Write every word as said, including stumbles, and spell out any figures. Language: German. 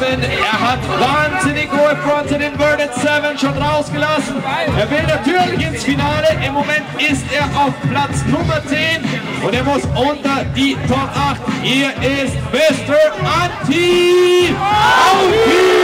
Er hat wahnsinnig hohe Fronts in den Inverted Seven schon rausgelassen. Er will natürlich ins Finale. Im Moment ist er auf Platz Nummer zehn und er muss unter die Top acht. Hier ist Mister Antti.